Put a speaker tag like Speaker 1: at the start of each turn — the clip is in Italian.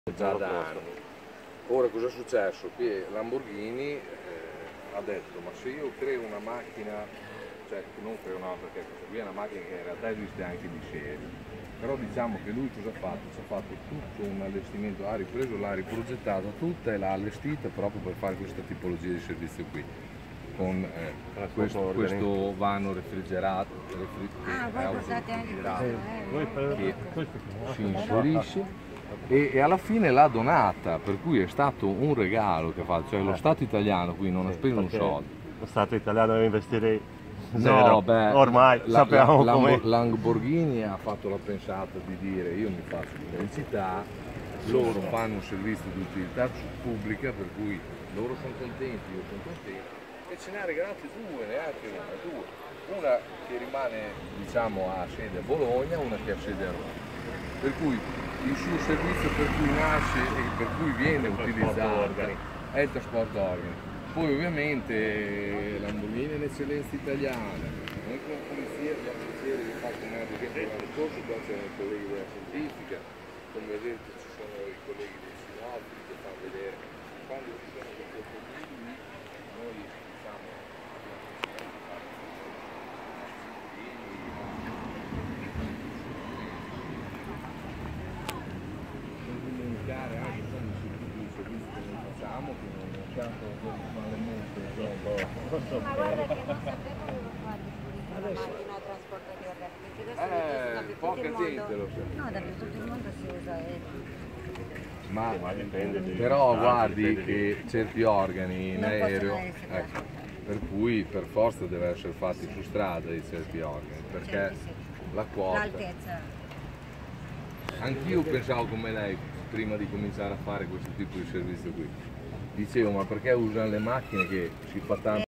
Speaker 1: già da anni. Ora cosa è successo? Qui Lamborghini ha detto ma se io creo una macchina, cioè non creo una, perché questa qui è una macchina che in realtà esiste anche di serie, però diciamo che lui cosa ha fatto? Ci ha fatto tutto un allestimento, ha ripreso, l'ha riprogettata tutta e l'ha allestita proprio per fare questa tipologia di servizio qui, con questo vano refrigerato, che si inserisce e alla fine l'ha donata, per cui è stato un regalo che ha fatto, cioè lo Stato italiano qui non ha speso un soldo.
Speaker 2: Lo Stato italiano deve investire zero.
Speaker 1: No, beh,
Speaker 2: ormai sappiamo come.
Speaker 1: Lamborghini ha fatto la pensata di dire io mi faccio pubblicità, loro fanno un servizio di utilità pubblica per cui loro sono contenti, io sono contento e ce ne ha regalati due, neanche una che rimane diciamo a sede a Bologna, una che ha sede a Roma, per cui il suo servizio per cui nasce e per cui viene utilizzato è il trasporto organi. Poi ovviamente Lamborghini è un'eccellenza italiana, noi come polizia abbiamo piacere di fare come ad esempio l'anno scorso, qua c'erano i colleghi della scientifica, come ad esempio ci sono i colleghi dei sinoptici che fanno vedere quando ci sono questi obiettivi noi diciamo comunicare anche con i servizi che noi facciamo, che non tanto male molto,
Speaker 3: ma guarda che non sapevo dove fare una macchina a trasporto di organi, perché adesso
Speaker 1: poca gente lo sa.
Speaker 3: No, tutto il mondo si usa
Speaker 1: Ma però guardi che certi organi in aereo, per cui per forza deve essere fatti su strada di certi organi, perché la quota.
Speaker 3: l'altezza.
Speaker 1: Anch'io pensavo come lei prima di cominciare a fare questo tipo di servizio qui. Dicevo, ma perché usano le macchine che si fa tanto